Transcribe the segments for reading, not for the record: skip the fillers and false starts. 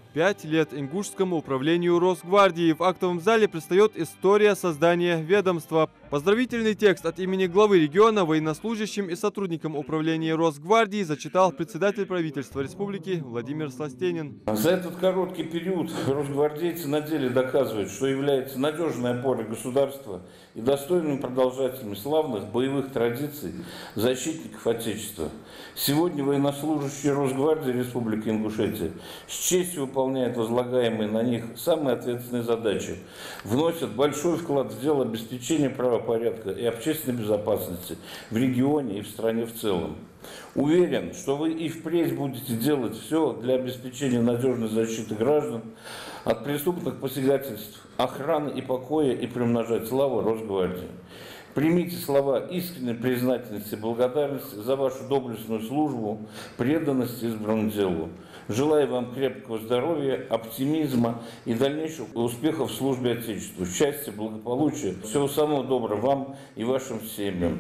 5 лет Ингушскому управлению Росгвардии. В актовом зале предстает история создания ведомства. Поздравительный текст от имени главы региона военнослужащим и сотрудникам управления Росгвардии зачитал председатель правительства республики Владимир Сластенин. За этот короткий период росгвардейцы на деле доказывают, что являются надежной опорой государства и достойными продолжателями славных боевых традиций защитников Отечества. Сегодня военнослужащие Росгвардии Республики Ингушетия с честью выполняют возлагаемые на них самые ответственные задачи, вносят большой вклад в дело обеспечения правопорядка и общественной безопасности в регионе и в стране в целом. Уверен, что вы и впредь будете делать все для обеспечения надежной защиты граждан от преступных посягательств, охраны и покоя и приумножать славу Росгвардии. Примите слова искренней признательности и благодарности за вашу доблестную службу, преданность избранному делу. Желаю вам крепкого здоровья, оптимизма и дальнейших успехов в службе Отечеству. Счастья, благополучия. Всего самого доброго вам и вашим семьям.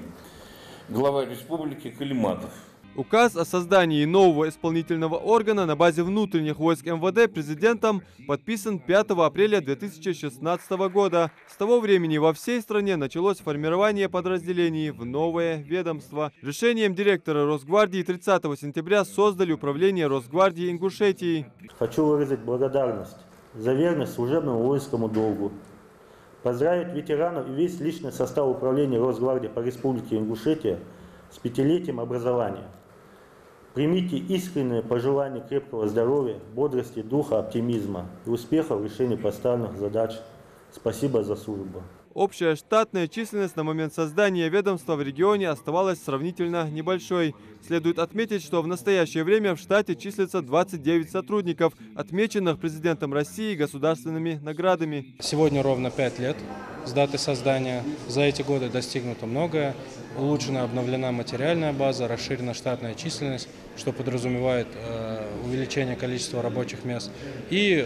Глава республики Калиматов. Указ о создании нового исполнительного органа на базе внутренних войск МВД президентом подписан 5 апреля 2016 года. С того времени во всей стране началось формирование подразделений в новое ведомство. Решением директора Росгвардии 30 сентября создали управление Росгвардии Ингушетии. Хочу выразить благодарность за верность служебному воинскому долгу. Поздравить ветеранов и весь личный состав управления Росгвардии по Республике Ингушетия с 5-летием образования. Примите искреннее пожелание крепкого здоровья, бодрости, духа, оптимизма и успехов в решении поставленных задач. Спасибо за службу. Общая штатная численность на момент создания ведомства в регионе оставалась сравнительно небольшой. Следует отметить, что в настоящее время в штате числится 29 сотрудников, отмеченных президентом России государственными наградами. Сегодня ровно 5 лет с даты создания. За эти годы достигнуто многое. Улучшена, обновлена материальная база, расширена штатная численность, что подразумевает увеличение количества рабочих мест. И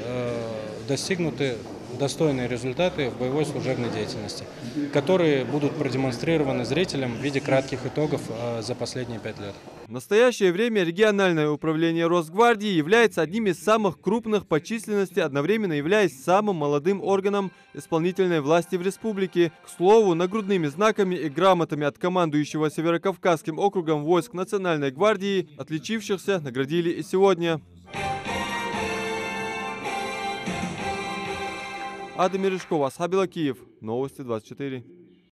достигнуты достойные результаты в боевой служебной деятельности, которые будут продемонстрированы зрителям в виде кратких итогов за последние 5 лет. В настоящее время региональное управление Росгвардии является одним из самых крупных по численности, одновременно являясь самым молодым органом исполнительной власти в республике. К слову, нагрудными знаками и грамотами от командующего Северокавказским округом войск Национальной гвардии отличившихся наградили и сегодня. Ада Мережкова, Асхабила, Киев. Новости 24.